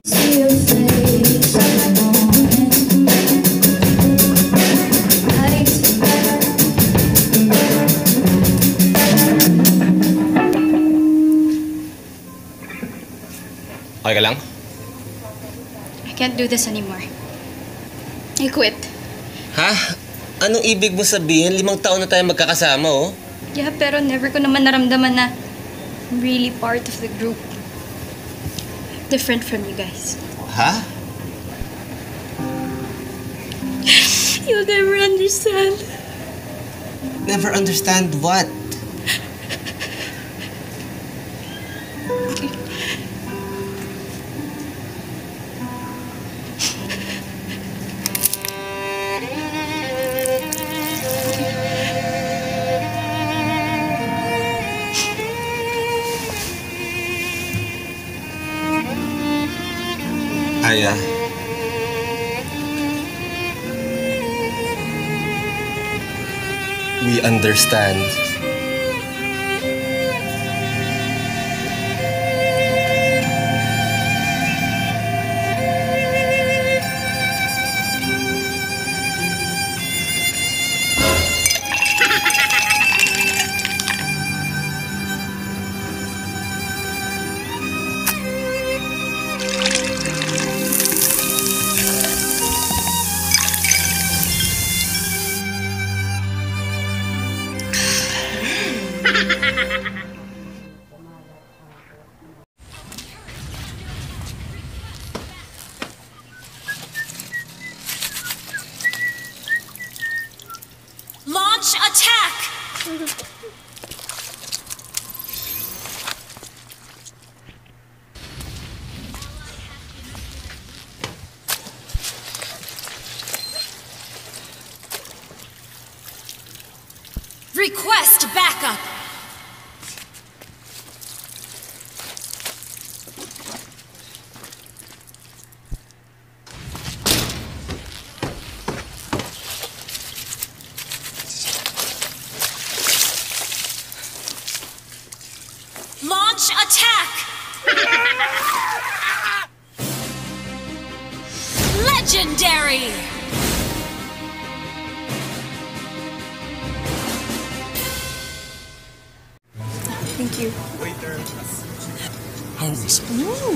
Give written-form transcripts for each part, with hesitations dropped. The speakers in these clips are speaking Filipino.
See your face at the moment. Okay ka lang? I can't do this anymore. I quit. Ha? Anong ibig mo sabihin? 5 taon na tayo magkakasama, oh. Yeah, pero never ko naman naramdaman na I'm really part of the group. Different from you guys. Ha? You'll never understand. Never understand what? Aya. We understand. Launch attack! Request backup! Launch attack! Legendary! Thank you. Waiter. How was it? Ooh.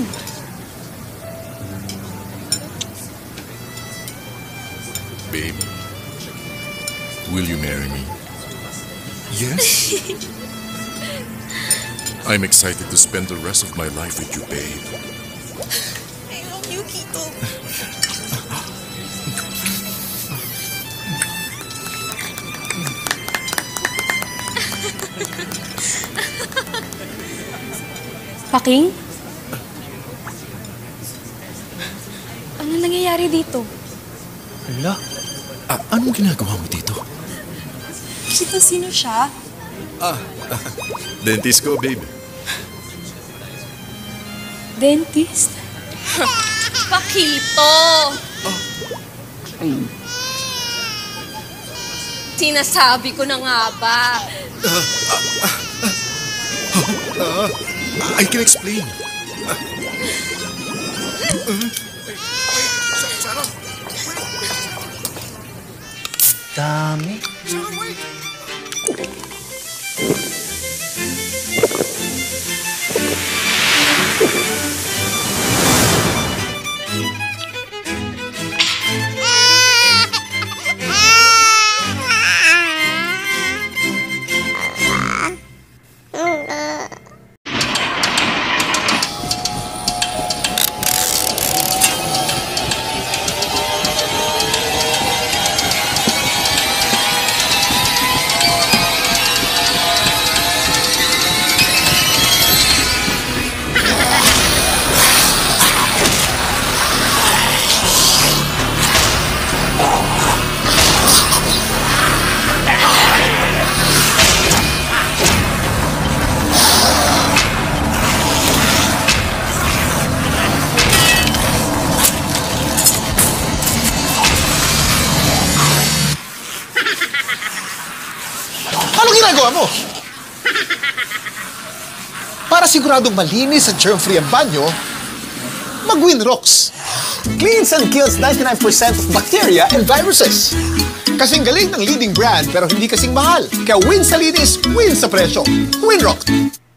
Babe, will you marry me? Yes? I'm excited to spend the rest of my life with you, babe. I love you, Kito. Paking? Ano nangyayari dito? Hala? Anong ginagawa mo dito? Sino siya? Dentist ko, babe. Dentist? Pakito! Sinasabi ko na nga ba? I can explain. Dami. Anong ginagawa mo? Para siguradong malinis at germ-free ang banyo, mag-Winrocks. Cleans and kills 99% of bacteria and viruses. Kasing galing ng leading brand pero hindi kasing mahal. Kaya win sa linis, win sa presyo. Winrock.